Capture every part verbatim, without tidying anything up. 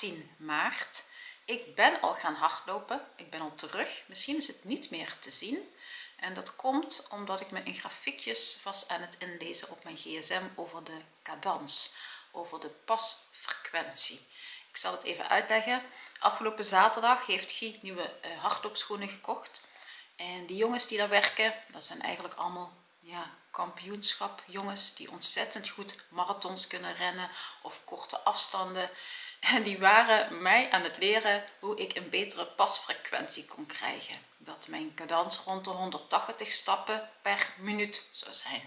achttien maart. Ik ben al gaan hardlopen. Ik ben al terug. Misschien is het niet meer te zien. En dat komt omdat ik me in grafiekjes was aan het inlezen op mijn gsm over de cadans. Over de pasfrequentie. Ik zal het even uitleggen. Afgelopen zaterdag heeft Guy nieuwe uh, hardloopschoenen gekocht. En die jongens die daar werken, dat zijn eigenlijk allemaal ja, kampioenschap jongens die ontzettend goed marathons kunnen rennen of korte afstanden. En die waren mij aan het leren hoe ik een betere pasfrequentie kon krijgen. Dat mijn cadans rond de honderdtachtig stappen per minuut zou zijn.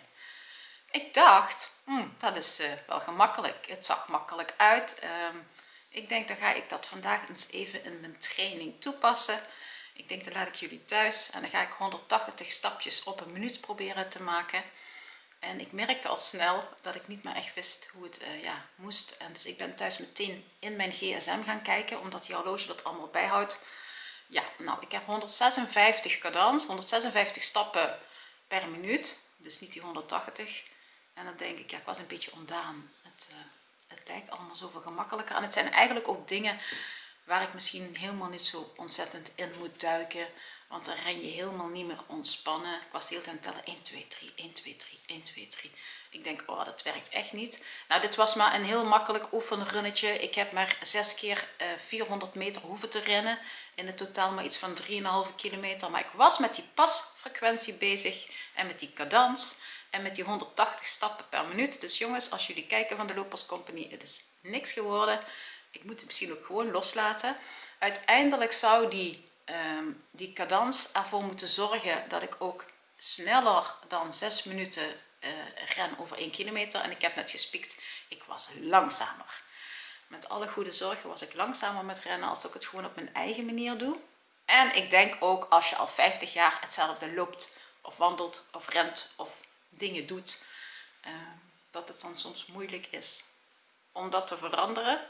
Ik dacht, hmm, dat is uh, wel gemakkelijk. Het zag makkelijk uit. Uh, ik denk, dan ga ik dat vandaag eens even in mijn training toepassen. Ik denk, dan laat ik jullie thuis en dan ga ik honderdtachtig stapjes op een minuut proberen te maken. En ik merkte al snel dat ik niet meer echt wist hoe het uh, ja, moest. En dus ik ben thuis meteen in mijn gsm gaan kijken, omdat die horloge dat allemaal bijhoudt. Ja, nou, ik heb honderdzesenvijftig cadans, honderdzesenvijftig stappen per minuut. Dus niet die honderdtachtig. En dan denk ik, ja, ik was een beetje ontdaan. Het, uh, het lijkt allemaal zoveel gemakkelijker. En het zijn eigenlijk ook dingen waar ik misschien helemaal niet zo ontzettend in moet duiken. Want dan ren je helemaal niet meer ontspannen. Ik was de hele tijd tellen. één, twee, drie, één, twee, drie, één, twee, drie. Ik denk, oh, dat werkt echt niet. Nou, dit was maar een heel makkelijk oefenrunnetje. Ik heb maar zes keer uh, vierhonderd meter hoeven te rennen. In het totaal maar iets van drie komma vijf kilometer. Maar ik was met die pasfrequentie bezig. En met die cadans. En met die honderdtachtig stappen per minuut. Dus jongens, als jullie kijken van de Lopers Company, het is niks geworden. Ik moet het misschien ook gewoon loslaten. Uiteindelijk zou die, um, die cadans ervoor moeten zorgen dat ik ook sneller dan zes minuten uh, ren over één kilometer. En ik heb net gespiekt, ik was langzamer. Met alle goede zorgen was ik langzamer met rennen als ik het gewoon op mijn eigen manier doe. En ik denk ook als je al vijftig jaar hetzelfde loopt of wandelt of rent of dingen doet, uh, dat het dan soms moeilijk is om dat te veranderen.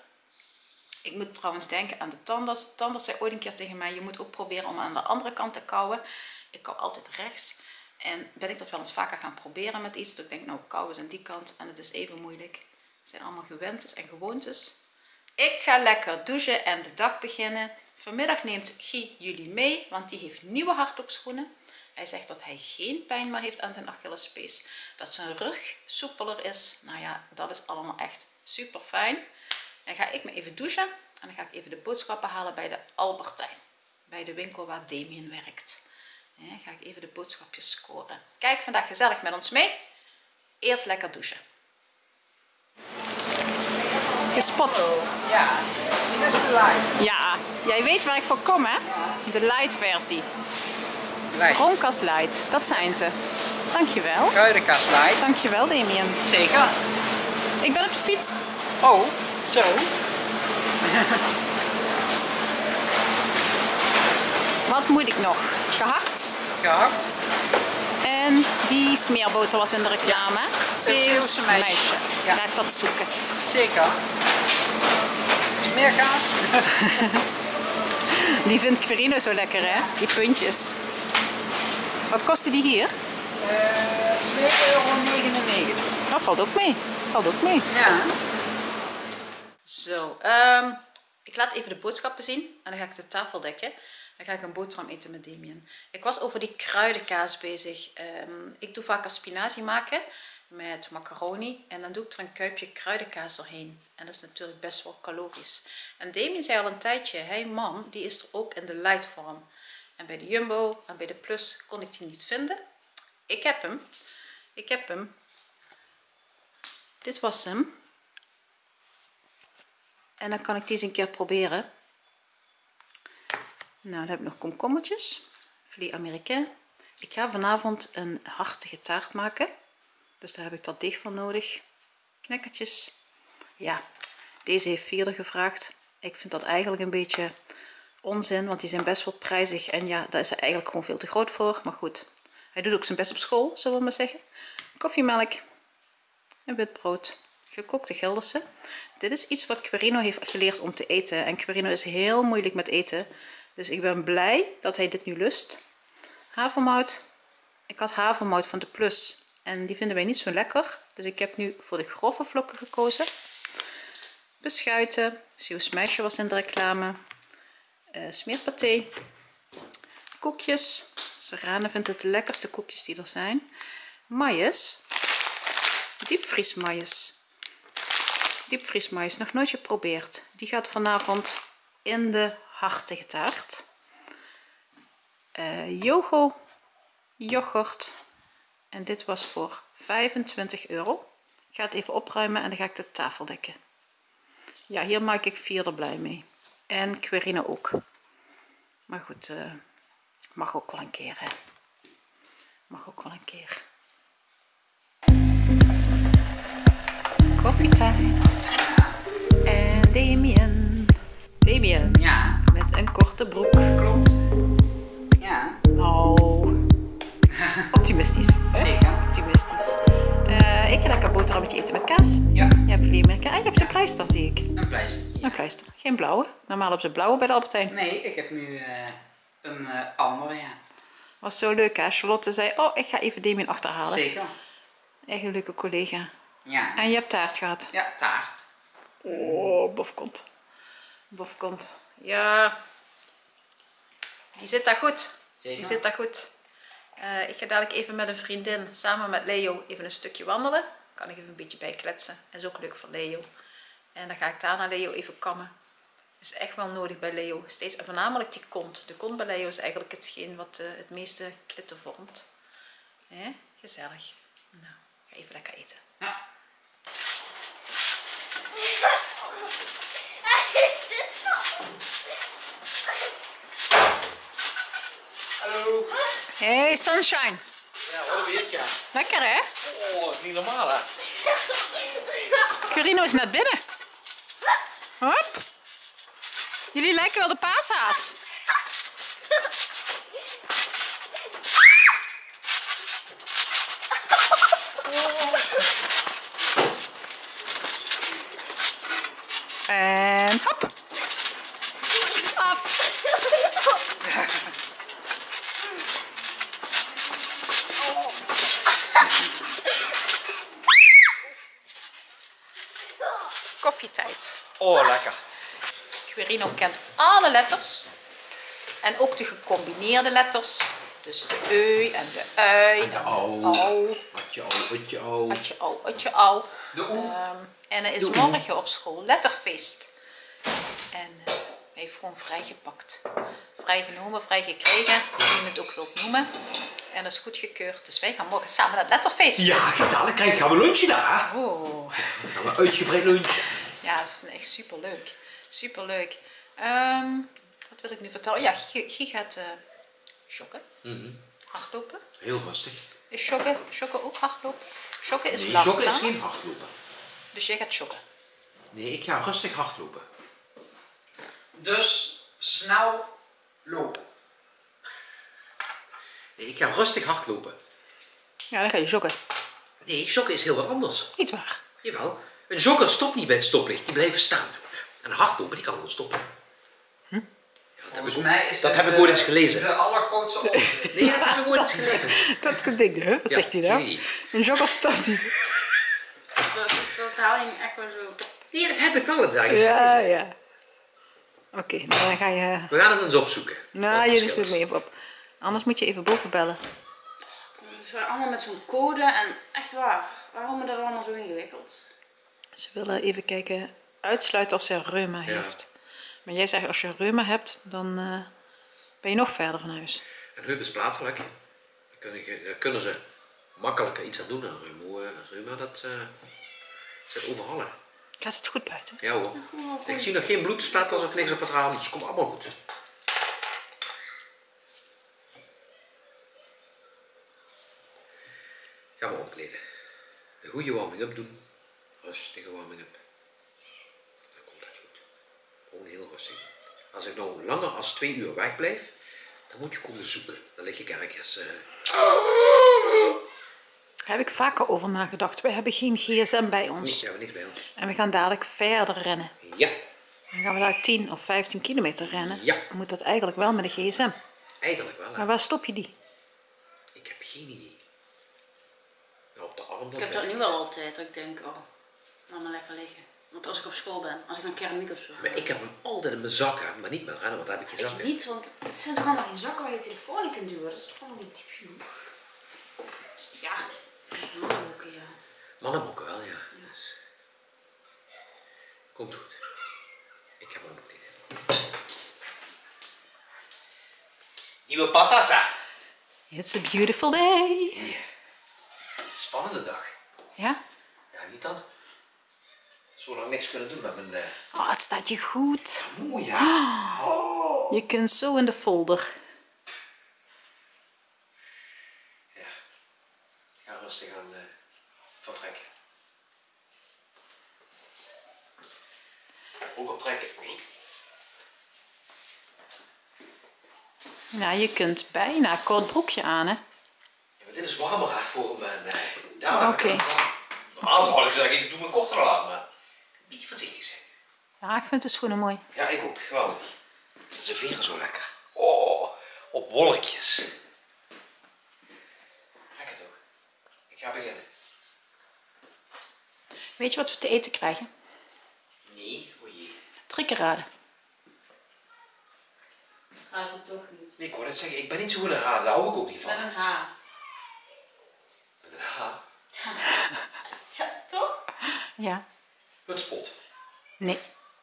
Ik moet trouwens denken aan de tandarts. De tandarts zei ooit een keer tegen mij, je moet ook proberen om aan de andere kant te kauwen. Ik kauw altijd rechts. En ben ik dat wel eens vaker gaan proberen met iets. Dat ik denk, nou, kauwen is aan die kant en het is even moeilijk. Het zijn allemaal gewentes en gewoontes. Ik ga lekker douchen en de dag beginnen. Vanmiddag neemt Guy jullie mee, want die heeft nieuwe hardloopschoenen. Hij zegt dat hij geen pijn meer heeft aan zijn Achillespees. Dat zijn rug soepeler is. Nou ja, dat is allemaal echt super fijn. Dan ga ik me even douchen en dan ga ik even de boodschappen halen bij de Albertijn. Bij de winkel waar Damien werkt. Dan ga ik even de boodschapjes scoren. Kijk vandaag gezellig met ons mee. Eerst lekker douchen. Gespot. Ja, dat is de light. Ja, jij weet waar ik voor kom, hè? De light versie. Light. Ronkas light, dat zijn ze. Dankjewel. Kruidenkast light. Dankjewel, Damien. Zeker. Ik ben op de fiets. Oh, zo. Wat moet ik nog? Gehakt. Gehakt. En die smeerboter was in de reclame. Het Zeeuwse meisje. Ja. Ga ik dat zoeken. Zeker. Smeerkaas. Die vindt Quirino zo lekker, hè? Die puntjes. Wat kostte die hier? Uh, twee euro negenennegentig. Dat valt ook mee. Valt ook mee. Ja. Zo, um, ik laat even de boodschappen zien en dan ga ik de tafel dekken. Dan ga ik een boterham eten met Damien. Ik was over die kruidenkaas bezig. Um, ik doe vaak spinazie maken met macaroni en dan doe ik er een kuipje kruidenkaas doorheen. En dat is natuurlijk best wel calorisch. En Damien zei al een tijdje, hey mam, die is er ook in de light vorm. En bij de Jumbo en bij de Plus kon ik die niet vinden. Ik heb hem. Ik heb hem. Dit was hem. En dan kan ik die eens een keer proberen. Nou, dan heb ik nog komkommertjes. Filet américain. Ik ga vanavond een hartige taart maken. Dus daar heb ik dat deeg voor nodig. Knekkertjes. Ja, deze heeft Vierde gevraagd. Ik vind dat eigenlijk een beetje onzin, want die zijn best wel prijzig. En ja, daar is hij eigenlijk gewoon veel te groot voor. Maar goed, hij doet ook zijn best op school, zullen we maar zeggen. Koffiemelk. En wit brood. Gekookte Gelderse. Dit is iets wat Quirino heeft geleerd om te eten. En Quirino is heel moeilijk met eten. Dus ik ben blij dat hij dit nu lust. Havermout. Ik had havermout van de Plus. En die vinden wij niet zo lekker. Dus ik heb nu voor de grove vlokken gekozen. beschuiten. Zeeuws meisje was in de reclame. Uh, smeerpaté. Koekjes. Serrane vindt het de lekkerste koekjes die er zijn. Maïs. Diepvriesmaïs. Diepvriesmaïs. Nog nooit geprobeerd. Die gaat vanavond in de hartige taart. Uh, yogo. Yoghurt. En dit was voor vijfentwintig euro. Ik ga het even opruimen en dan ga ik de tafel dekken. Ja, hier maak ik vier er blij mee. En Quirine ook. Maar goed, uh, mag ook wel een keer, hè. Mag ook wel een keer. Koffietijd. En Damien. Damien. Ja. Met een korte broek. Klopt. Ja. Oh. Optimistisch. Zeker. Optimistisch. Uh, ik ga lekker boterhammetje eten met kaas. Ja. Je hebt vleermerken. En je hebt zo'n pleister, zie ik. Een pleister. Ja. Een pleister. Geen blauwe. Normaal op ze blauwe bij de Albertijn. Nee, ik heb nu uh, een uh, andere, ja. Was zo leuk, hè? Charlotte zei, oh, ik ga even Damien achterhalen. Zeker. Echt een leuke collega. Ja. En je hebt taart gehad. Ja, taart. Oh, bofkont. Bofkont. Ja. Die zit daar goed. Zeker. Die zit daar goed. Uh, ik ga dadelijk even met een vriendin, samen met Leo, even een stukje wandelen. Kan ik even een beetje bijkletsen. Dat is ook leuk voor Leo. En dan ga ik daarna Leo even kammen. Is echt wel nodig bij Leo. Steeds, en voornamelijk die kont. De kont bij Leo is eigenlijk hetgeen wat uh, het meeste klitten vormt. Hè? Gezellig. Nou, ga even lekker eten. Ja. Hallo. Hey, sunshine. Ja, wat een weertje. Lekker, hè? Oh, dat is niet normaal, hè? Quirino is net binnen. Hop. Jullie lijken wel de paashaas. En hop. Af. Koffietijd. Oh, lekker. Quirino kent alle letters. En ook de gecombineerde letters. Dus de eu en de ui. En de au. au. Atje au, atje au. Atje au, atje au. De oe. Um, en hij is morgen op school letterfeest. En uh, hij heeft gewoon vrijgepakt. Vrijgenomen, vrijgekregen, hoe je het ook wilt noemen. En dat is goedgekeurd. Dus wij gaan morgen samen naar het letterfeest. Ja, gezellig. Kijk, gaan we lunchen daar. Oh. Dan gaan we uitgebreid lunchen. Ja, dat vind ik echt super leuk. Super leuk. Um, wat wil ik nu vertellen? Ja, Guy gaat uh, joggen. Mm-hmm. Hardlopen. Heel rustig. Is joggen, joggen ook hardlopen? Joggen is Nee, langzaam. joggen is geen hardlopen. Dus jij gaat joggen. Nee, ik ga rustig hardlopen. Dus snel lopen. Nee, ik ga rustig hardlopen. Ja, dan ga je joggen. Nee, joggen is heel wat anders. Niet waar. Jawel. Een jogger stopt niet bij het stoplicht. Die blijven staan. En een hardlopen, die kan gewoon stoppen. Hm? Volgens mij is dat heb ik ooit eens gelezen. De allergrootste onzin. Nee, dat heb ik ooit eens gelezen. Dat is het ding, hè? Wat Ja, zegt hij nou? nee. Een jogger staat niet. Dat, dat haal je echt wel zo. Nee, dat heb ik wel eens ergens Ja, gelezen. ja. Oké, okay, nou dan ga je... We gaan het eens opzoeken. Nou, Wat je verschil zoekt is. me even op. Anders moet je even boven bellen. Het is wel allemaal met zo'n code en echt waar. Waarom is dat allemaal zo ingewikkeld? Ze willen even kijken, uitsluiten of ze reuma Ja. heeft. Maar jij zegt als je reuma hebt, dan uh, ben je nog verder van huis. Een heup is plaatselijk. Dan kunnen, je- daar kunnen ze makkelijker iets aan doen aan reuma. Reuma, dat uh, zit overal. Hè. Gaat het goed buiten? Ja hoor. Ik zie nog geen bloedsplatters of niks op het raam, dus het komt allemaal goed. Ga maar omkleden. Een goede warming-up doen. Rustige warming-up. Dan komt dat goed. Gewoon heel rustig. Als ik nou langer als twee uur weg blijf, dan moet je komen zoeken. Dan lig ik ergens... Uh... Daar heb ik vaker over nagedacht. We hebben geen gsm bij ons. Nee, we hebben niks bij ons. En we gaan dadelijk verder rennen. Ja, Dan gaan we daar tien of vijftien kilometer rennen. Ja. Dan moet dat eigenlijk wel met een gsm. eigenlijk wel. Hè. Maar waar stop je die? Ik heb geen idee. Nou, op de arm dan Ik heb dat nu wel altijd, dat ik denk, oh, laat maar lekker liggen. Want als ik op school ben, als ik naar keramiek of zo. Maar ik heb hem altijd in mijn zakken, maar niet met rennen, want daar heb ik geen Ik zakken. niet, want het zijn toch allemaal geen zakken waar je telefoon in kunt duwen. Dat is toch allemaal niet diep genoeg. Ja, mannenbroeken, ja. Mannenbroeken wel, ja. Dus... Komt goed. Ik heb hem ook niet. Nieuwe patassa. It's a beautiful day. Yeah. Spannende dag. Ja? Ja, niet dan. Zo lang niks kunnen doen met mijn... Uh... Oh, het staat je goed. Mooi, ja. Oh. Je kunt zo in de folder. Ja. Ik ga rustig aan uh, vertrekken. Ook optrekken. Nou, je kunt bijna een kort broekje aan, hè? Ja, maar dit is warmer hè, voor mijn... Uh, daar Oké. okay. Normaal zou ik zeggen, ik doe mijn korter al aan, maar... Een beetje voorzichtig zijn. Ja, ik vind de schoenen mooi. Ja, ik ook. Geweldig. Ze veren zo lekker. Oh, op wolkjes. Lekker toch? Ik ga beginnen. Weet je wat we te eten krijgen? Nee, o jee. Drie keer raden. Gaat het toch niet? Nee, ik wou net zeggen, ik ben niet zo goed in raden, daar hou ik ook niet van. Met een H. Met een H? Ja, toch? Ja. Hutspot. Nee.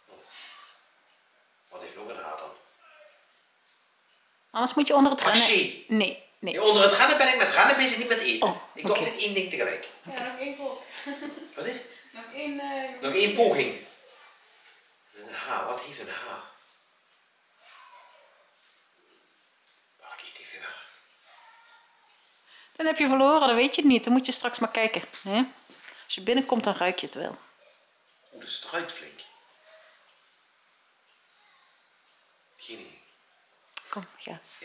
Wat heeft nog een H dan? Anders moet je onder het rennen... Taxi. Nee, nee. Nee, onder het rennen ben ik met rennen bezig, niet met eten. Oh, ik doe oké. altijd één ding tegelijk. Ja, nog één golf. Wat is? Nog één... Uh... Nog één poging. Een H, wat heeft een H? Welk eten heeft een H? Dan heb je verloren, dan weet je het niet. Dan moet je straks maar kijken. Hè? Als je binnenkomt, dan ruik je het wel. Oeh, de struit flink. Geen idee. Kom, ga. Ja.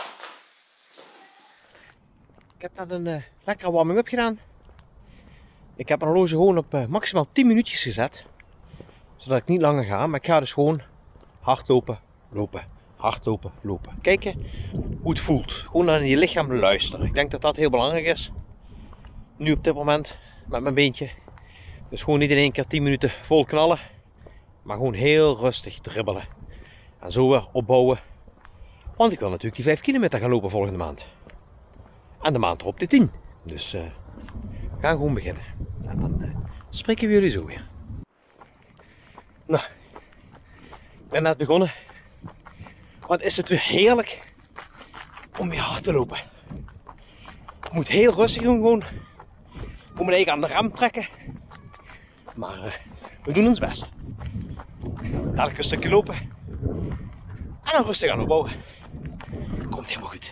Ik heb net een uh, lekkere warming-up gedaan. Ik heb mijn horloge gewoon op uh, maximaal tien minuutjes gezet. Zodat ik niet langer ga, maar ik ga dus gewoon hardlopen, lopen, hardlopen, lopen. Kijken hoe het voelt. Gewoon naar je lichaam luisteren. Ik denk dat dat heel belangrijk is. Nu op dit moment met mijn beentje. Dus gewoon niet in één keer tien minuten vol knallen. Maar gewoon heel rustig dribbelen. En zo weer opbouwen. Want ik wil natuurlijk die vijf kilometer gaan lopen volgende maand. En de maand erop de tien. Dus uh, we gaan gewoon beginnen. En dan uh, spreken we jullie zo weer. Nou, ik ben net begonnen. Wat is het weer heerlijk om weer hard te lopen. Ik moet heel rustig doen gewoon. Ik moet me even aan de rem trekken. Maar uh, we doen ons best. Dadelijk een stukje lopen. En dan rustig aan opbouwen. Komt helemaal goed.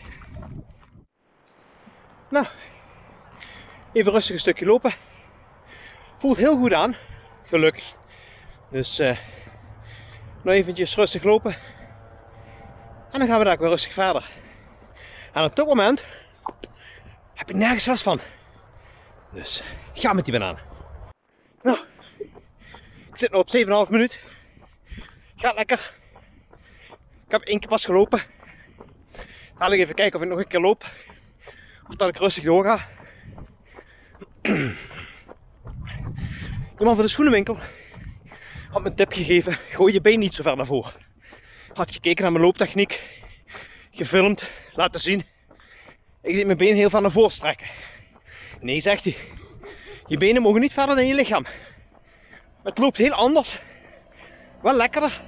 Nou, even rustig een stukje lopen. Voelt heel goed aan, gelukkig. Dus uh, nog eventjes rustig lopen. En dan gaan we daar ook weer rustig verder. En op dit moment heb ik nergens last van. Dus ga met die banaan. Nou, ik zit nu op zeven komma vijf minuut. Gaat lekker. Ik heb één keer pas gelopen. Ga ik even kijken of ik nog een keer loop. Of dat ik rustig doorga. Iemand van de schoenenwinkel had me een tip gegeven. Gooi je been niet zo ver naar voren. Had gekeken naar mijn looptechniek. Gefilmd. Laten zien. Ik deed mijn been heel ver naar voren strekken. Nee, zegt hij. Je benen mogen niet verder dan je lichaam. Het loopt heel anders. Wel lekkerder.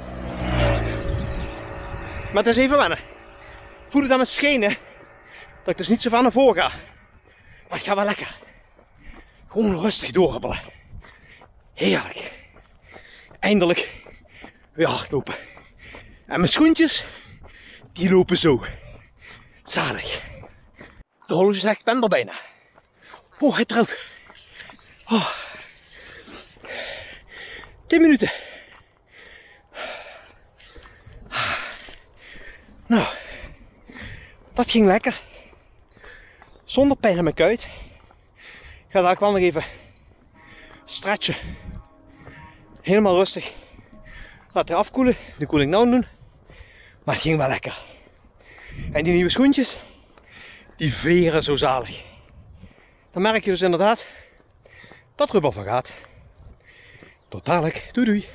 Maar het is even wennen. Ik voel het aan mijn schenen. Dat ik dus niet zo ver naar voren ga. Maar het gaat wel lekker. Gewoon rustig doorhobbelen. Heerlijk. Eindelijk weer hardlopen. En mijn schoentjes, die lopen zo. Zalig. De horloge zegt, ik ben er bijna. Oh, hij trilt. Oh. tien minuten. Nou, dat ging lekker. Zonder pijn aan mijn kuit. Ik ga daar wel nog even stretchen. Helemaal rustig. Laten afkoelen. De cooling down doen. Maar het ging wel lekker. En die nieuwe schoentjes, die veren zo zalig. Dan merk je dus inderdaad dat er wel van gaat. Tot dadelijk. Doei doei.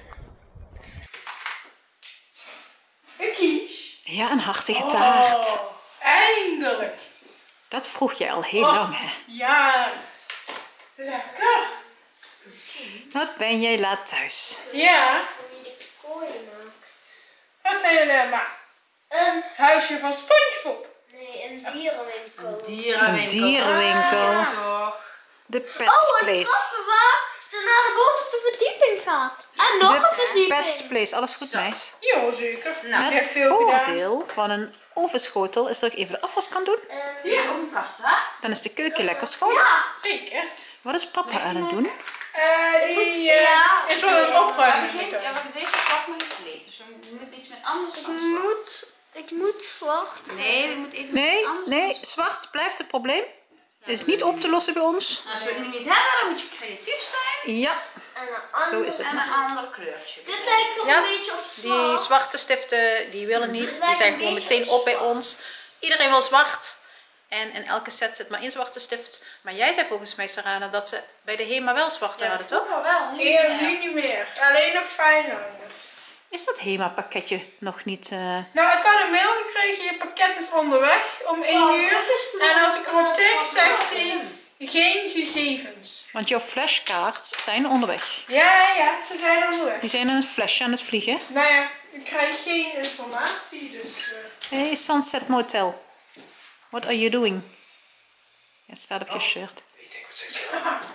Een kies. Ja, een hartige taart. Oh, eindelijk. Dat vroeg je al heel Oh. lang, hè? Ja. Lekker. Wat ben jij laat thuis? Ja. Wie de kooi maakt. Wat zijn jullie aan het maken? Een, Huisje van SpongeBob. nee, een dierenwinkel. Een dierenwinkel. De Pets Oh, een Place. trappen waar ze naar de bovenste verdieping gaat. En nog een De verdieping. Pets Place. Alles goed, meis? Ja, zeker. Nou, ik heb Het veel gedaan. voordeel van een ovenschotel is dat ik even de afwas kan doen. En Ja. ook een kassa. Dan is de keuken lekker schoon. Ja. Zeker. Wat is papa aan het doen? Eh, die eh, Ja. is wel een opruiming. begint, ja, want deze stap nog iets leeg. Dus we moeten iets met anders Ik gaan zwart. moet, ik moet zwart. Nee, we moeten even met Nee, iets anders nee, gaan zwart blijft het probleem. Is niet op te lossen bij ons. zwart. Als we het nu niet hebben, dan moet je creatief zijn. Ja, En een ander. zo is het. En een ander kleurtje. Dit lijkt toch Ja, een beetje op zwart. Die zwarte stiften, die willen niet. Die zijn gewoon meteen op bij ons. Iedereen wil zwart. En in elke set zit maar één zwarte stift. Maar jij zei volgens mij, Sarana, dat ze bij de HEMA wel zwarte hadden, toch? Vroeger wel, nu Nee, niet nu meer. niet meer. Alleen nog Feyenoord. Is dat HEMA-pakketje nog niet... eh, Nou, ik had een mail gekregen, je pakket is onderweg om één Oh, uur. dat is En als ik erop tik, wat zegt wat. hij geen gegevens. Want jouw flashcards zijn onderweg. Ja, ja, ze zijn onderweg. Die zijn in een flesje aan het vliegen. Nou ja, ik krijg geen informatie, dus... eh, Hey, Sunset Motel. What are you doing? Het staat op je shirt. Ik denk, wat zeg je?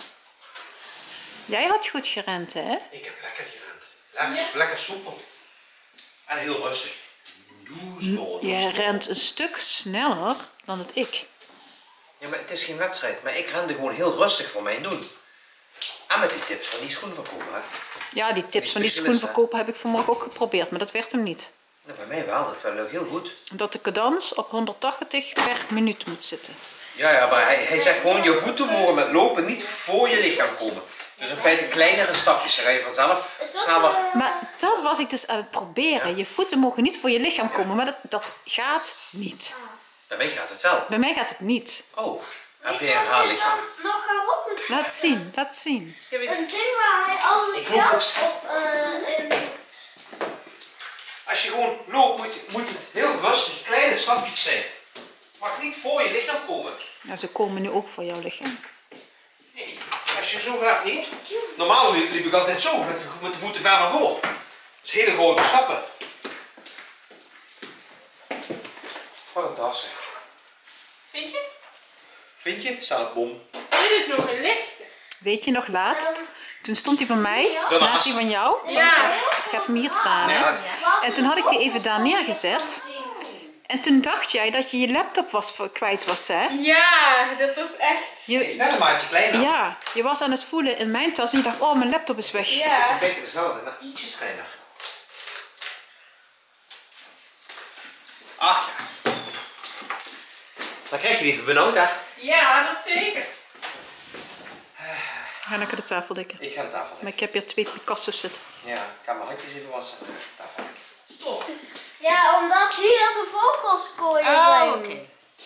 Jij had goed gerend, hè? Ik heb lekker gerend. Lekker, lekker soepel. En heel rustig. Doe zo. doe Je zo. rent een stuk sneller dan het ik. Ja, maar het is geen wedstrijd. Maar ik rende gewoon heel rustig voor mijn doen. En met die tips van die schoenverkoper. Hè? Ja, die tips van die specialisten. schoenverkoper heb ik vanmorgen ook geprobeerd, maar dat werd hem niet. Nou, bij mij wel. Dat wel heel goed. Dat de cadans op honderdtachtig per minuut moet zitten. Ja, ja, maar hij, hij zegt gewoon, je voeten mogen met lopen niet voor je lichaam komen. Dus in feite kleinere stapjes. Dan ga je vanzelf Is dat, sneller. eh, Maar dat was ik dus aan het proberen. Je voeten mogen niet voor je lichaam komen, maar dat, dat gaat niet. Bij mij gaat het wel. Bij mij gaat het niet. Oh, heb je weet een je raar wat lichaam? ik dan nog gaan op moet Laat zien, laat zien. Ja, weet je, Een ding waar hij alles Ik loop op geld s- op eh, in doet. als je gewoon loopt, moet, je, moet het heel rustig, kleine stapjes zijn. Mag niet voor je lichaam komen. Ja, ze komen nu ook voor jouw lichaam. Nee, als je zo gaat niet. Normaal liep liep ik altijd zo, met, de- met de voeten ver naar voren. Dat is hele grote stappen. Wat een das, zeg. Vind je? Vind je? Staat het bom. Dit is nog een lichte. Weet je nog laatst? Toen stond hij van mij, Ja. naast die van jou. Ja. Ik heb hem hier staan, hè. Ja, En toen had ik die even daar neergezet. En toen dacht jij dat je je laptop was, kwijt was, hè? Ja, dat was echt... die is Je, net een maatje kleiner. ja, je was aan het voelen in mijn tas en je dacht, oh, mijn laptop is weg. Het is in Ja. feite hetzelfde, maar ietsjes kleiner. Ach ja. Dan krijg je die even benauwd, hè? Ja, dat zeker. Ga lekker de tafel dekken. Ik ga de tafel Maar leggen. ik heb hier twee Picasso's zitten. Ja, ik ga mijn handjes even wassen en de tafel leggen. Stop. Ja, omdat hier de vogelskooien Oh, zijn. oké.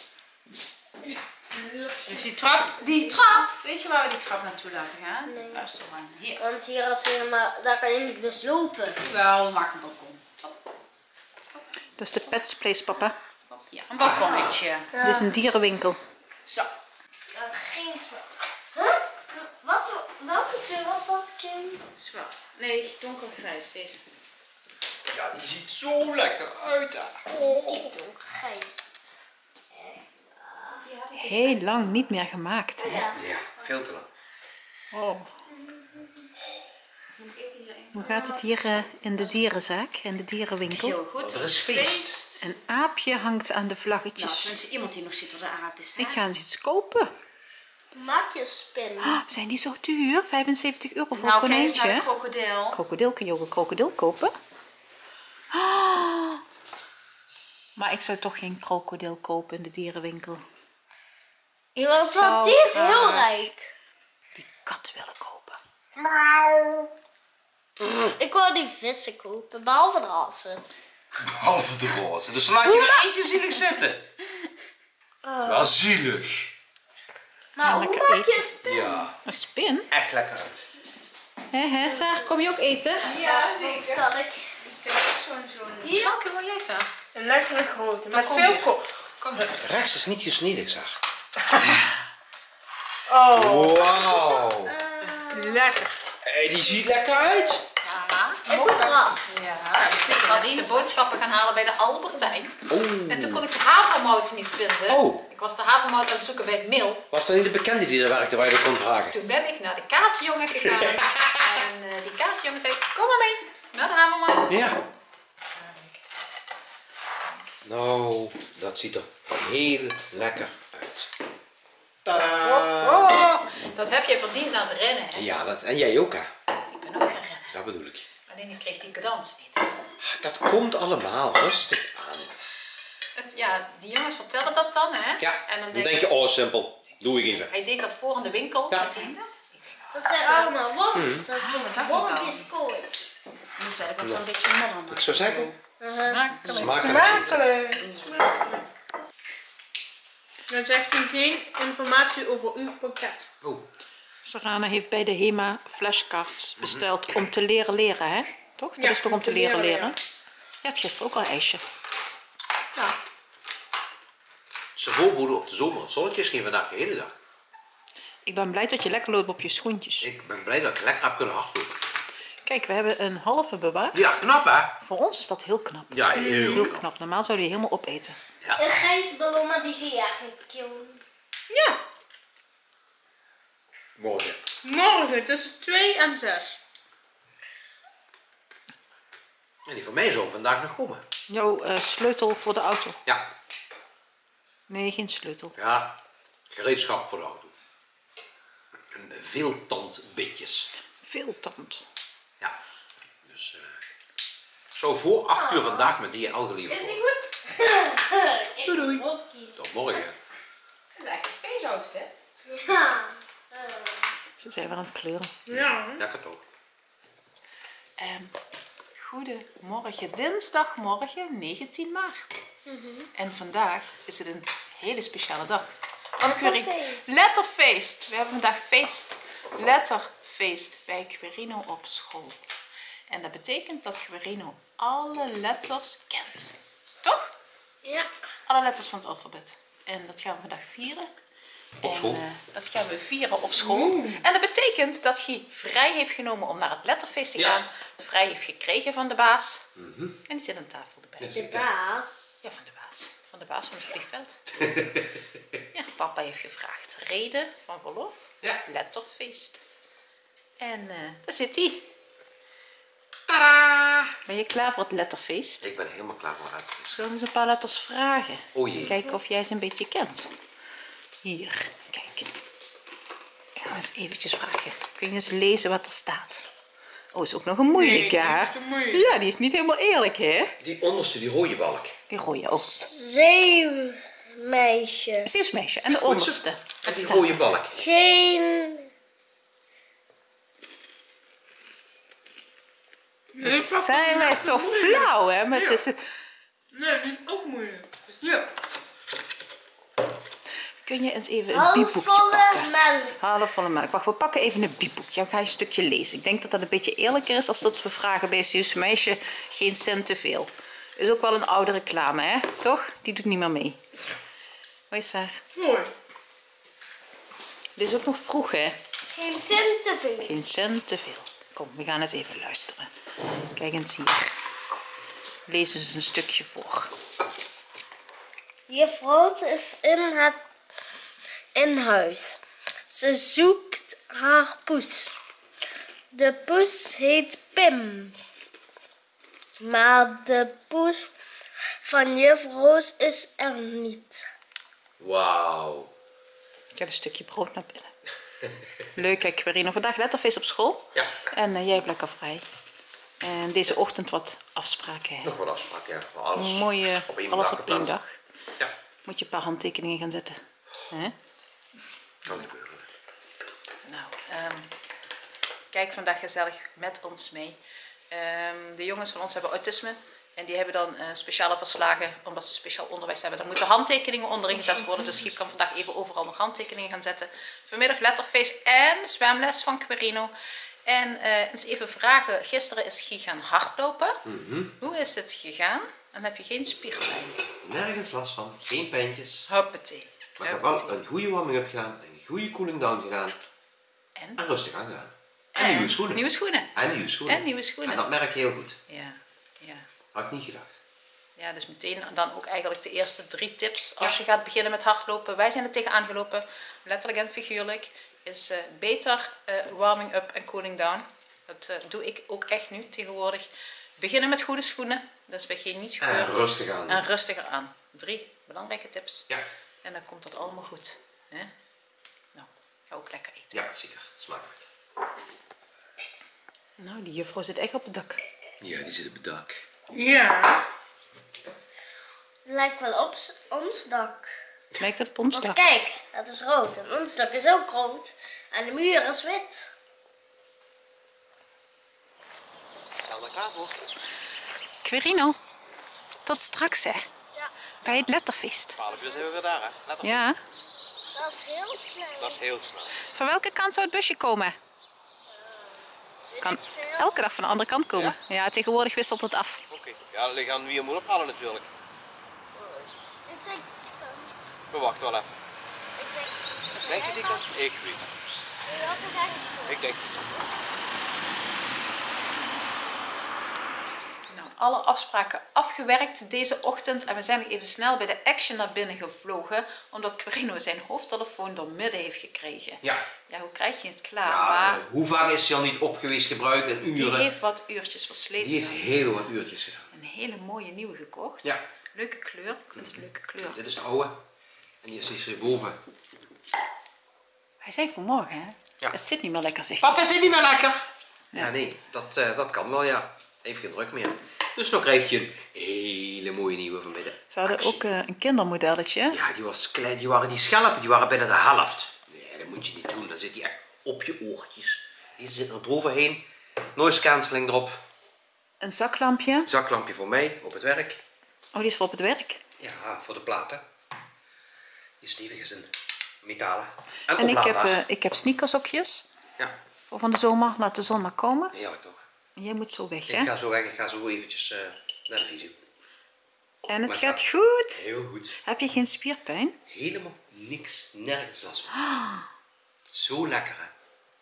Dus die trap, die trap, weet je waar we die trap naartoe laten gaan? Nee. Luister maar. Hier. Want hier als je maar, daar kan je niet dus lopen. Wel, maak een balkon. Dat is de Pets Place, papa. Ja, een balkonnetje. Dit is een dierenwinkel. Zo. Uh, geen zwart. Huh? Wat, welke kleur was dat, Kim? Zwart. Nee, donkergrijs. Deze. Ja, die ziet zo lekker uit, hè? Ik doe grijs. Heel lang niet meer gemaakt, hè? Ja. Ja, veel te lang. Oh. Hoe gaat het hier eh, in de dierenzaak, in de dierenwinkel? Heel goed. Oh, er is feest. Een aapje hangt aan de Nou, vlaggetjes. tenminste iemand die nog zit op de aap is. Hè? Ik ga eens iets kopen. Maak je spin. Oh, zijn die zo duur? vijfenzeventig euro voor Nou, een kijk eens naar konijntje. de krokodil. Krokodil, kun je ook een krokodil kopen? Oh. Maar ik zou toch geen krokodil kopen in de dierenwinkel. Ja, maar Zo want die is heel graag. rijk. Die kat willen kopen. Ik wil die vissen kopen, behalve de rassen. Halve de roze. Dus dan laat je er eentje zielig zitten. Wel zielig. Maar Ja, hoe lekker maak je eten. een spin? Ja, Een spin? echt lekker uit. Hé, hé, Saar, kom je ook eten? Ja, zeker. Kan ik. Ik vind ook zo'n zo'n. Hier, Welke wil jij, Saar? een lekkere grote, met kom veel je. kost. Kom maar. Rechts is niet gesneden, ik zag. Oh, Wauw. lekker. Hey, die ziet lekker uit. Ja, Ik moet ras. ja. Ik was de boodschappen gaan halen bij de Albertijn. Oh. En toen kon ik de havermout niet vinden. Oh. Ik was de havermout aan het zoeken bij het Mil. Was dat niet de bekende die er werkte waar je dat kon vragen? Toen ben ik naar de kaasjongen gegaan. En uh, die kaasjongen zei, kom maar mee naar de havermout. Ja. Nou, dat ziet er heel lekker uit. Tadaa! Oh, dat heb je verdiend na het rennen, hè? Ja, dat, en jij ook, hè? Ik ben ook gaan rennen. Dat bedoel ik. Alleen ik kreeg die cadans niet. Dat komt allemaal rustig aan. Het, ja, die jongens vertellen dat dan, hè? Ja, En dan dan denk denk je, oh simpel, doe ik even. Hij deed dat voor in de winkel. Ja. We zien dat. Ik denk, oh, Dat zijn allemaal wormpjes. Dat dat is wormpjes kooi. moet zijn. Ik was wel een beetje modder. Ik zou zeggen, Smakelijk. smakelijk. Smakelijk. Smakelijk. Dan zegt u geen informatie over uw pakket. Oh, Sarana heeft bij de HEMA flashcards besteld om te leren leren, hè? Toch? Dat Ja, is toch om te leren leren? Je had gisteren ook al ijsje. Ja. ze voorboeden op de zomer. Het zonnetje scheen vandaag de hele dag. Ik ben blij dat je lekker loopt op je schoentjes. Ik ben blij dat ik lekker heb kunnen hardlopen. Kijk, we hebben een halve bewaard. Ja, knap hè? Voor ons is dat heel knap. Ja, heel Heel knap. knap. Normaal zou je helemaal opeten. Een gijsballon, maar die zie je eigenlijk killen. Ja. Morgen. Morgen tussen twee en zes. En die van mij zou vandaag nog komen. Jouw uh, sleutel voor de auto. Ja, Nee, geen sleutel. ja. Gereedschap voor de auto. Een veeltandbitjes. Veel tand. Ja. Dus uh, zo voor acht uur vandaag met die algelieve. Is die goed? Doei doei. Rocky. Tot morgen. Dat is eigenlijk een feestoutfit. Ja. Ze zijn weer aan het kleuren. Ja. Lekker toch? Um, goedemorgen, dinsdagmorgen negentien maart. En vandaag is het een hele speciale dag. Want Quiri- Letterfeest. Letterfeest. We hebben vandaag feest. Letterfeest bij Quirino op school. En dat betekent dat Quirino alle letters kent. Toch? Ja. Alle letters van het alfabet. En dat gaan we vandaag vieren. Op En, school? eh, dat gaan we vieren op school. En dat betekent dat hij vrij heeft genomen om naar het letterfeest te Ja. gaan. Vrij heeft gekregen van de baas. En die zit aan tafel erbij. Yes. De baas. Ja, van de baas. Van de baas van het vliegveld. Ja, papa heeft gevraagd. Reden van verlof. Ja. Letterfeest. En eh, daar zit hij. Tadaa! Ben je klaar voor het letterfeest? Ik ben helemaal klaar voor het. Zullen we eens een paar letters vragen? O jee. Kijken of jij ze een beetje kent. Hier, kijk. Ga eens eventjes vragen. Kun je eens lezen wat er staat? Oh, is ook nog een moeilijke, Nee, die hè? is te moeilijk. Ja, die is niet helemaal eerlijk, hè? Die onderste, die rode balk. Die rode ook. Zeemeisje. Zeeuwsmeisje. En de onderste. En Wat die staat rode er? balk. Geen. Nee, papa, Zijn wij maakt het toch moeilijk. flauw, hè? Met Ja. deze... Nee, die is ook moeilijk. Ja. Kun je eens even een biepboekje Halfvolle pakken? melk. Halfvolle melk. Wacht, we pakken even een biepboekje. Dan ga je een stukje lezen. Ik denk dat dat een beetje eerlijker is als dat we vragen bij Zeeuwse meisje geen cent te veel. Is ook wel een oude reclame, hè? Toch? Die doet niet meer mee. Hoi, Saar. Mooi. Dit is ook nog vroeg, hè? Geen cent te veel. Geen cent te veel. Kom, we gaan eens even luisteren. Kijk eens hier. Lees eens een stukje voor. Juffrouw is in, het, in huis. Ze zoekt haar poes. De poes heet Pim. Maar de poes van juffrouw is er niet. Wauw. Ik heb een stukje brood naar binnen. Leuk, hè, Quirino. Vandaag letterfeest op school. Ja. En uh, jij hebt lekker vrij. En deze ochtend wat afspraken. Hè? Nog wat afspraak, ja. Maar alles Mooi, uh, op één alles dag op één gepland. dag. Ja, Moet je een paar handtekeningen gaan zetten. Hè? kan niet gebeuren. Nou, ehm, kijk vandaag gezellig met ons mee. Ehm, de jongens van ons hebben autisme. En die hebben dan uh, speciale verslagen, omdat ze speciaal onderwijs hebben. Daar moeten handtekeningen onderin gezet worden. Dus Giep kan vandaag even overal nog handtekeningen gaan zetten. Vanmiddag letterfeest en zwemles van Quirino. En uh, eens even vragen, gisteren is Guy gaan hardlopen. Mm-hmm. Hoe is het gegaan? Dan heb je geen spierpijn. Nergens last van, geen pijntjes. Hoppatee. Maar ik heb wel een goede warming-up gedaan, een goede cooling down gedaan. En? En rustig aangedaan. En, en nieuwe schoenen. Nieuwe schoenen. En nieuwe schoenen. En nieuwe schoenen. En dat merk ik heel goed. Ja, ja. Had ik niet gedacht. Ja, dus meteen dan ook eigenlijk de eerste drie tips als ja. je gaat beginnen met hardlopen. Wij zijn er tegenaan gelopen, letterlijk en figuurlijk. Is uh, beter uh, warming up en cooling down. Dat uh, doe ik ook echt nu tegenwoordig. Beginnen met goede schoenen, dat is bij geen niets gebeurd. En rustig aan. En rustiger aan. Drie belangrijke tips. Ja. En dan komt dat allemaal goed. Hè? Nou, ga ook lekker eten. Ja, zeker. Smakelijk. Nou, die juffrouw zit echt op het dak. Ja, die zit op het dak. Ja. Het lijkt wel op ons dak. Lijkt het op ons Want dak? kijk, dat is rood. En ons dak is ook rood. En de muur is wit. Staan er klaar voor? Quirino, tot straks hè. Ja. Bij het letterfeest. twaalf uur zijn we weer daar, hè? Letter. Ja. Dat is heel snel. Dat is heel snel. Van welke kant zou het busje komen? Kan elke dag van de andere kant komen. Ja, ja tegenwoordig wisselt het af. Oké. Okay. Ja, dat ligt aan wie je moet ophalen natuurlijk. Ik denk die kant. We wachten wel even. Ik denk... Denk je die kant? Ik weet het. Welke denk je? Ik denk. Nou, alle afspraken afgewerkt deze ochtend. En we zijn nog even snel bij de Action naar binnen gevlogen. Omdat Quirino zijn hoofdtelefoon door midden heeft gekregen. Ja. Ja, hoe krijg je het klaar? Ja, maar hoe vaak is hij al niet op geweest, gebruikt en uren? die heeft wat uurtjes versleten. Die heeft heel wat uurtjes gedaan. Een hele mooie nieuwe gekocht. Ja. Leuke kleur. Ik vind het een leuke kleur. Dit is de oude. En die is hier boven. Hij zei vanmorgen, hè? Ja. Het zit niet meer lekker, zegt hij. Papa, zit niet meer lekker? Ja, nee. Dat, uh, dat kan wel, ja. Heeft geen druk meer. Dus dan krijg je een hele mooie nieuwe vanmiddag. Ze hadden ook uh, een kindermodelletje. Ja, die was klein. Die waren die schelpen, die waren binnen de helft. Nee, dat moet je niet doen. Dan zit die echt op je oortjes. Deze zit er eroverheen. Noise cancelling erop. Een zaklampje. Zaklampje voor mij op het werk. Oh, die is voor op het werk. Ja, voor de platen. Die stevig is in metalen. En, En ik heb, oplaadbaar. uh, ik heb sneakersokjes. Ja, Voor van de zomer. Laat de zon maar komen. heerlijk toch. En jij moet zo weg, Ik hè? ga zo weg. Ik ga zo eventjes uh, naar de visio. En het Maar gaat gaat- goed. Heel goed. Heb je geen spierpijn? Helemaal niks, nergens last van. Zo lekker, hè.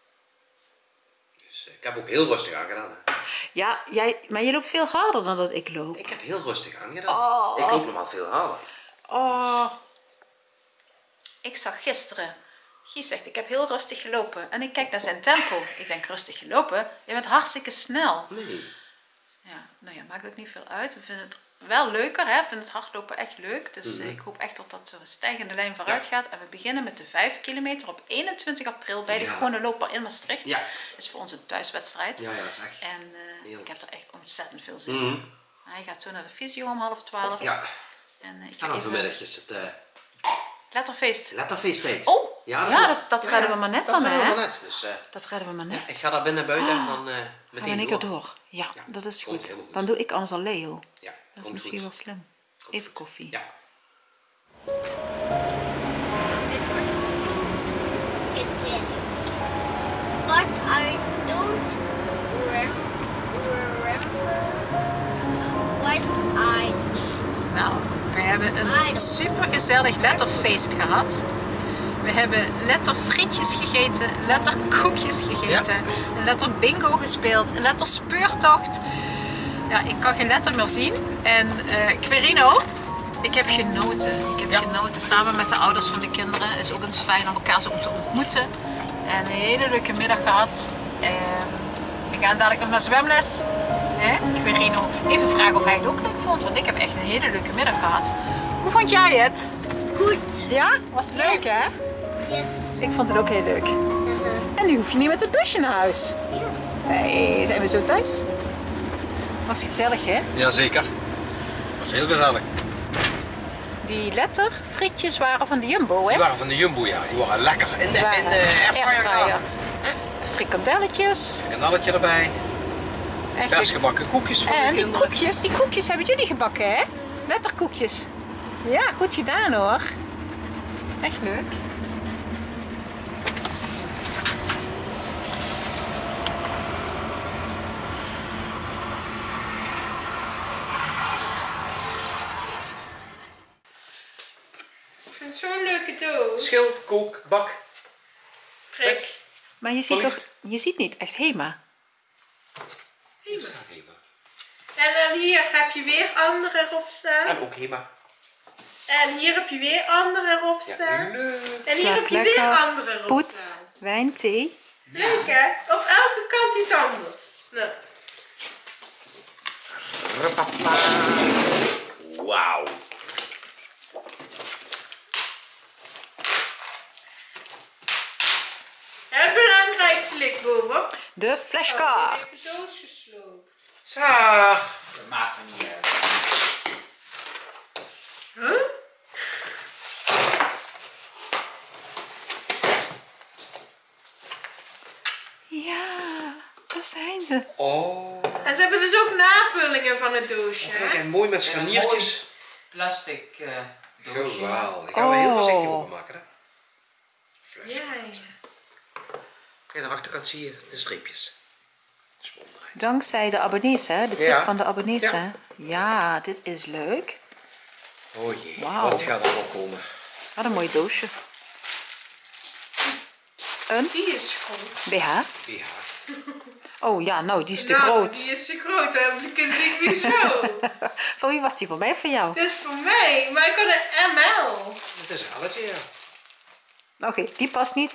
Dus uh, ik heb ook heel rustig aangedaan. Hè. Ja, jij, maar je loopt veel harder dan dat ik loop. Ik heb heel rustig aangedaan. Oh. Ik loop normaal veel harder. Oh. Ik zag gisteren. Guy zegt, ik heb heel rustig gelopen. En ik kijk naar zijn tempo. Ik denk, rustig gelopen? Je bent hartstikke snel. Nee. Ja, nou ja, maakt ook niet veel uit. We vinden het wel leuker, hè? We vinden het hardlopen echt leuk. Dus Mhm. eh, ik hoop echt dat dat zo een stijgende lijn vooruit gaat. En we beginnen met de vijf kilometer op eenentwintig april bij de Ja. Gewone Loper in Maastricht. Ja. Dat is voor ons een thuiswedstrijd. Ja, ja, dat is echt. En eh, Heerlijk. ik heb er echt ontzettend veel zin in. Mhm. Hij gaat zo naar de fysio om half twaalf. Ja. En eh, ik En ga dan even... vanmiddag is het uh, Letterfeest. letterfeesttijd. Oh, Ja, ja, klopt. dat, dat redden we maar net dat dan, redden we hè? maar net. Dus uh, Dat redden we maar net. ja, ik ga daar binnen buiten en dan uh, Gaan we meteen in één door. keer door. Ja, Ja, dat is komt goed. helemaal goed. Dan doe ik anders al Leo. Ja, Dat is komt misschien goed. wel slim. Komt Even goed. koffie. Ja. It was too gezellig. But I don't rem remember what I did. Nou, we hebben een super gezellig letterfeest gehad. We hebben letterfrietjes gegeten, letterkoekjes gegeten, een letter bingo gespeeld, een letter speurtocht. Ja, ik kan geen letter meer zien. En uh, Quirino, ik heb genoten. Ik heb Ja. genoten samen met de ouders van de kinderen. Het is ook eens fijn om elkaar zo te ontmoeten. En een hele leuke middag gehad. Uh, we gaan dadelijk nog naar zwemles. Hè? Quirino, even vragen of hij het ook leuk vond, want ik heb echt een hele leuke middag gehad. Hoe vond jij het? Goed. Ja? Was het leuk, hè? Yes. Ik vond het ook heel leuk. En nu hoef je niet met het busje naar huis. Yes. Hey, zijn we zo thuis? Was gezellig, hè? Jazeker. Dat was heel gezellig. Die letterfrietjes waren van de Jumbo, hè? Die waren van de Jumbo, ja. Die waren lekker. In de, Die waren in de airfryer airfryer. gedaan. Frikandelletjes. Kanalletje erbij. Echt Vers leuk. gebakken koekjes voor de En die kinderen. koekjes, die koekjes hebben jullie gebakken, hè? Letterkoekjes. Ja, goed gedaan, hoor. Echt leuk. doos. Schil, kook, bak. Kijk. Maar je ziet Lief. toch, je ziet niet echt Hema. Hier staat Hema. En dan hier heb je weer andere erop staan. En ook Hema. En hier heb je weer andere erop Ja, staan. leuk. En hier Smaakt heb je weer lekker. andere erop Poet, staan. wijn, thee. Leuk hè? Op elke kant iets anders. Nou. Rapapa. Wauw. Het belangrijkste ligt boven. De Oh, hier flashcard. heeft de doos gesloopt. Zaag. Dat maakt me niet uit. Huh? Ja, daar zijn ze. Oh. En ze hebben dus ook navullingen van het doosje. Kijk, hè? en mooi met Een scharniertjes. Plastic eh doosje. Geweldig. Die gaan we heel voorzichtig Oh. openmaken, hè? Flash. Ja, ja. Kijk, aan de achterkant zie je de streepjes. Dat is belangrijk. Dankzij de abonnees, hè? De tip Ja. van de abonnees, Ja. hè? Ja, dit is leuk. Oh jee, Wauw. wat gaat er nog komen? Wat een mooi doosje. Een Die is groot. B H. B H. Oh ja, nou, die is te Nou, groot. die is te groot, hè? Want je kunt zien wie zo. Voor wie was die? Voor mij of voor jou? Dit is voor mij, maar ik had een M L. Het is een halletje, ja. Oké, die past niet.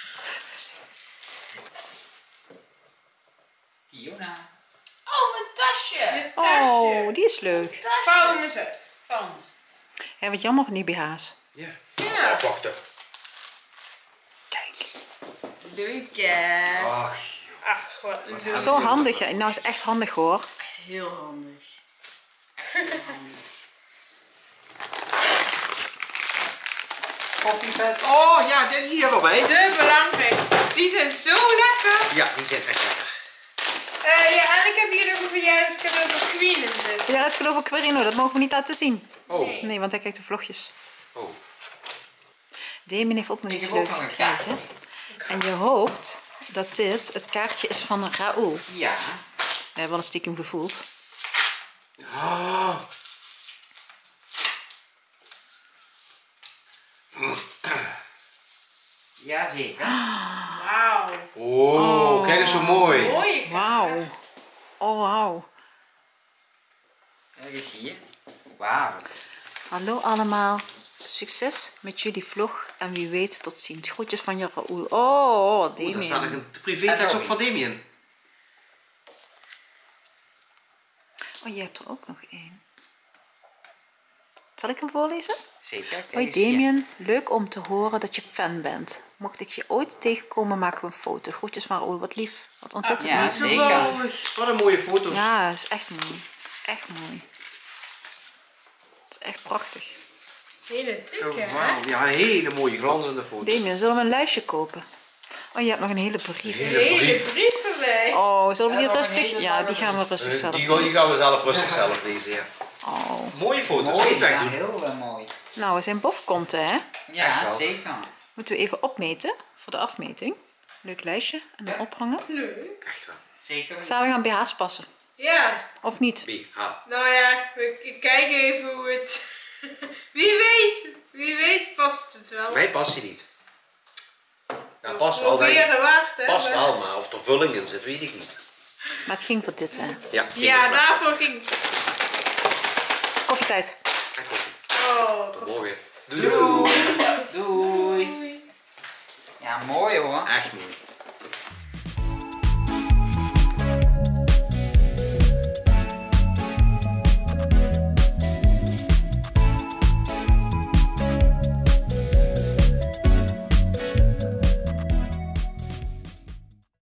Fiona. Oh, mijn tasje. Dit tasje. Oh, die is leuk. Vouw hem eens uit. Vouw hem eens uit. Ja, wat jammer van die B H's. Ja. Ja. Afwachten. Kijk. Leuk, hè? Ach, Ach, wat leuk. Zo handig. Ja. Nou is echt handig hoor. Echt heel handig. Echt heel handig. koffiebed. Oh ja, die hier hebben wij. De belangrijkste. Die zijn zo lekker. Ja, die zijn echt lekker. Eh, ja, en ik heb hier nog een verjaardagscadeau voor Queen in zitten. Ja, dat is geloof ik Quirino. Dat mogen we niet laten zien. Oh. Nee. Nee, want hij kijkt de vlogjes. Oh. Damien heeft ook nog Ik iets heb ook leuks nog een gekregen. En je hoopt dat dit het kaartje is van Raoul. Ja. We hebben wel stiekem gevoeld. Ah. Jazeker. Wauw. Oh, kijk eens zo mooi. Mooi. Wauw. Oh, wauw. Kijk eens hier. Wauw. Hallo allemaal. Succes met jullie vlog. En wie weet tot ziens. Groetjes van je Raoul. Oh, Oeh, daar staat nog Damien. een privétekst op van Damien. Oh, je hebt er ook nog één. Zal ik hem voorlezen? Zeker. Kijk Hoi eens hier. Damien, leuk om te horen dat je fan bent. Mocht ik je ooit tegenkomen, maken we een foto. Groetjes van Raoul, wat lief. Wat ontzettend Ja, lief. zeker. Geweldig. Wat een mooie foto's. Ja, dat is echt mooi. Echt mooi. Het is echt prachtig. Hele dikke, hè? Geweldig. Ja, een hele mooie glanzende foto's. Damien, zullen we een lijstje kopen? Oh, je hebt nog een hele brief. Hele Hele brief. brief voor mij. Oh, zullen we die Ja, nog een rustig? hele Ja, lange die gaan we rustig Eh, zelf Die, die lezen. gaan we zelf rustig zelf lezen, ja. Oh. Mooie foto's. Mooi, Niet ja, wegdoen. heel eh, mooi. Nou, we zijn bofkonten, hè? Echt Ja, wel. zeker. Moeten we even opmeten voor de afmeting. Leuk lijstje. En dan ophangen. Leuk. Echt wel. Zeker. Samen gaan B H's passen. Ja, Of niet? B H. nou ja, we- ik kijk even hoe het... Wie weet, wie weet past het wel. Mij past die niet. Ja, We past wel, denk ik. proberen waard, hè. Past maar- wel, maar of er vulling in zit, weet ik niet. Maar het ging voor dit, hè? Ja, Ja, daarvoor ging... Koffietijd. En koffie. Oh, Tot morgen. Doei. Doei. Doei. Ja, mooi hoor. Echt mooi.